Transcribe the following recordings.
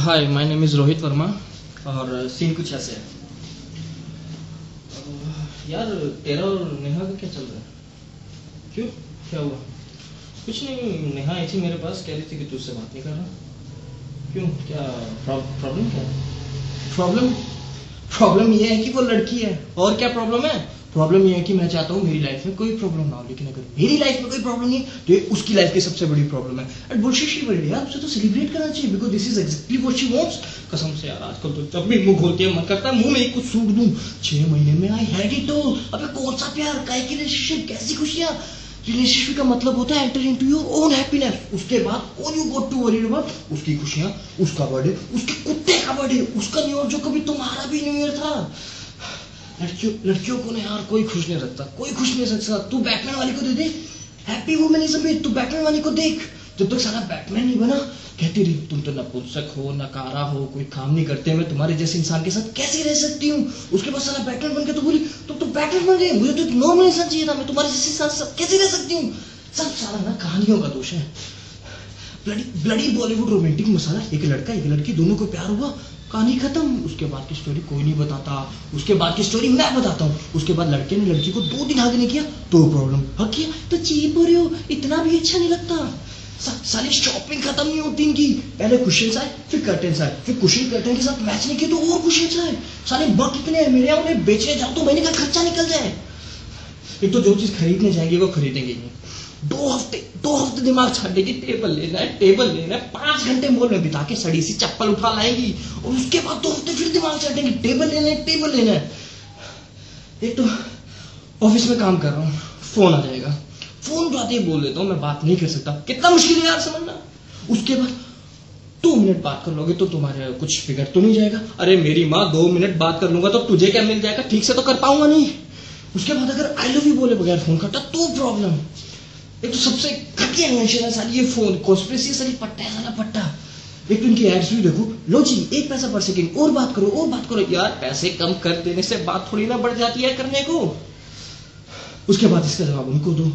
Hi, my name is Rohit Varma और scene कुछ ऐसे है। यार तेरा और नेहा का क्या चल रहा है? क्यों, क्या हुआ? कुछ नहीं, नेहा आई थी मेरे पास, कह रही थी कि तुझसे बात नहीं कर रहा। क्यों, क्या प्रॉब्लम क्या है? प्रॉब्लम ये है कि वो लड़की है। और क्या प्रॉब्लम है? प्रॉब्लम ये है कि मैं चाहता हूँ मेरी लाइफ में कोई प्रॉब्लम ना हो, लेकिन अगर मेरी लाइफ में कोई प्रॉब्लम नहीं तो ये उसकी लाइफ की सबसे बड़ी प्रॉब्लम है। एंड बुलशिट शी वर्ल्ड यार, उसे तो सेलिब्रेट करना चाहिए because this is exactly what she wants. कसम से यार, आजकल तो जब भी मुंह खोलती है मन करता है मुंह में एक कुछ सूट दूं। 6 महीने में आई हैड इट ऑल। अबे कौन सा प्यार, काहे की रिलेशनशिप, कैसी खुशियां। रिलेशनशिप का मतलब होता है enter into your own happiness. उसके बाद all you got to worry about उसकी खुशियां, उसका बर्थडे, उसके कुत्ते का बर्थडे, उसका न्यू ईयर जो कभी तुम्हारा भी न्यू ईयर था। लड़कियों को ना यार कोई खुश नहीं रखता, कोई खुश नहीं रखता। तू बैटमैन वाली को दे दे हैप्पी वुमनिज्म में, तू बैटमैन वाली को देख। जब तक सारा बैटमैन नहीं बना कहती रही तुम तो नपुंसक हो, नकारा हो, कोई काम नहीं करते, मैं तुम्हारे जैसे इंसान के साथ कैसे रह सकती हूँ। उसके बाद सारा बैटमैन बन के तो बोली तुम तो बैटमैन बन गए, मुझे तो एक नॉर्मल इंसान चाहिए था, मैं तुम्हारे जैसे इंसान से कैसे रह सकती हूँ। सब सारा ना कहानियों का दोष है। ब्लडी बॉलीवुड रोमांटिक मसाला, एक लड़का एक लड़की दोनों को प्यार हुआ, कहानी खत्म। उसके बाद की स्टोरी कोई नहीं बताता, उसके बाद की स्टोरी मैं बताता हूँ। उसके बाद लड़के ने लड़की को 2 दिन आगे नहीं किया तो प्रॉब्लम, हक किया तो चीप हो रहे हो, इतना भी अच्छा नहीं लगता। साली शॉपिंग खत्म नहीं होती इनकी। पहले कुशन्स आए, फिर कर्टन्स आए, फिर कुशन कर्टन के साथ मैच नहीं किए तो और कुशन्स आए। साले बक कितने हैं मेरे, उन्हें बेचने जाओ तो महीने का खर्चा निकल जाए। एक तो जो चीज खरीदने जाएंगे वो खरीदेंगे नहीं। 2 हफ्ते दिमाग छाटेगी, टेबल लेना है, 5 घंटे मॉल में बिता के सड़ी सी चप्पल उठा लाएंगी और उसके बाद 2 हफ्ते फिर दिमाग छाटेंगी, टेबल लेना है। एक तो ऑफिस में काम कर रहा हूँ, फोन आ जाएगा, फोन उठाते ही बोल देता हूँ मैं बात नहीं कर सकता। कितना मुश्किल है यार समझना। उसके बाद 2 मिनट बात कर लोगे तो तुम्हारे कुछ बिगड़ तो नहीं जाएगा। अरे मेरी माँ, 2 मिनट बात कर लूंगा तो तुझे क्या मिल जाएगा, ठीक से तो कर पाऊंगा नहीं। उसके बाद अगर आई लव यू बोले बगैर फोन कटा तो प्रॉब्लम। एक तो सबसे घटिया इन्वेंशन है साली ये फोन, कॉन्स्पिरेसी साली पट्टा है, साला पट्टा। एक तो इनकी एड्स भी देखो, लो जी 1 पैसा पर सेकंड, और बात करो यार। पैसे कम कर देने से बात थोड़ी ना बढ़ जाती है करने को। उसके बाद इसका जवाब उनको दो,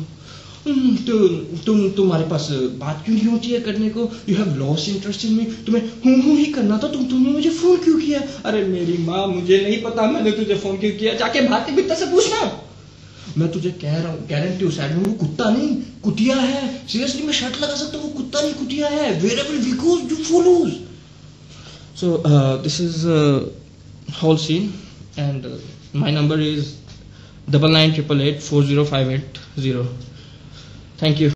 तुम्हारे पास बात क्यों नहीं होती है करने को, you have lost interest in me, तुम्हें हूं ही करना था, तुमने मुझे फोन क्यों किया। अरे मेरी माँ, मुझे नहीं पता मैंने तुझे फोन क्यों किया, जाके भारतीय बित्ता से पूछना। मैं तुझे कह रहा हूँ, गारंटी साइड में वो कुत्ता नहीं कुतिया है। सीरियसली मैं शर्ट लगा सकता हूँ, वो कुत्ता नहीं कुतिया है। Wherever we go you follows. So this is whole scene and my number is 9988840580। Thank you.